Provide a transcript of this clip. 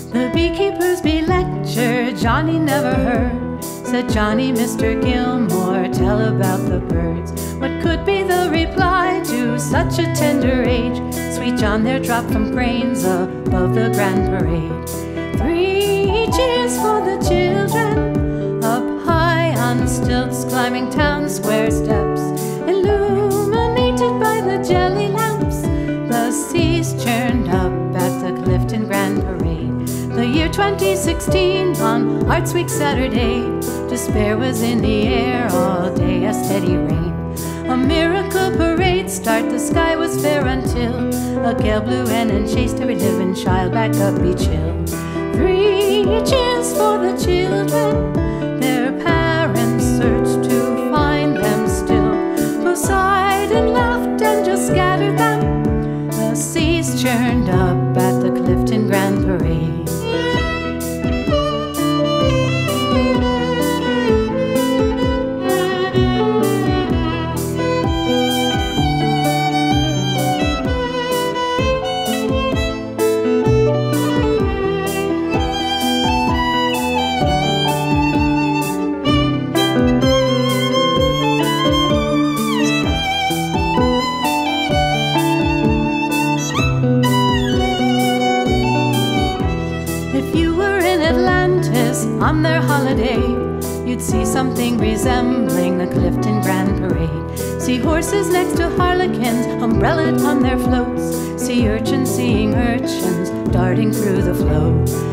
The beekeepers be lectured, Johnny never heard. Said Johnny, Mr. Gilmore, tell about the birds. What could be the reply to such a tender age? Sweet John, there dropped from cranes above the grand parade. 3 cheers for the children, up high on stilts, climbing town square steps, illuminated by the jelly lamps. The seas churned up at the Clifden Grand Parade. The year 2016 on Arts Week Saturday, despair was in the air all day, a steady rain. A miracle parade start, the sky was fair until a gale blew in and chased every living child back up Beach Hill. 3 cheers for the children, their parents searched to find them still. Both sighed and laughed and just scattered them. The seas churned up at the Clifden Grand Parade. On their holiday, you'd see something resembling the Clifden Grand Parade. See horses next to harlequins, umbrellaed on their floats. See urchins seeing urchins darting through the flow.